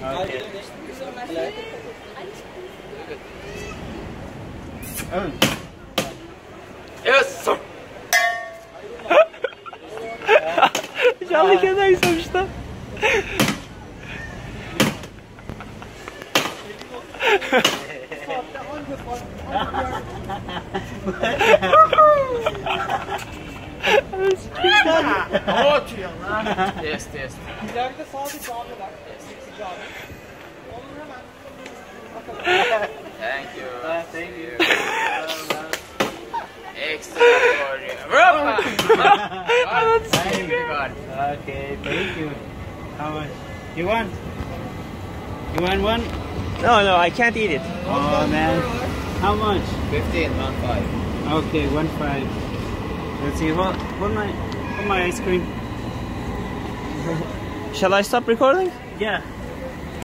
Okay. Yes sir. Canlı kenar istemişler. Yes, yes. İleride sağda cami var. Eski cami. Onun hemen. Thank you. Thank you. Extra for you. Europa! Thank you. Okay, thank you. How much? You want? You want one? No, I can't eat it. Oh man. How much? 15, 1.5. Okay, 1.5. Let's see. What my ice cream? Shall I stop recording? Yeah.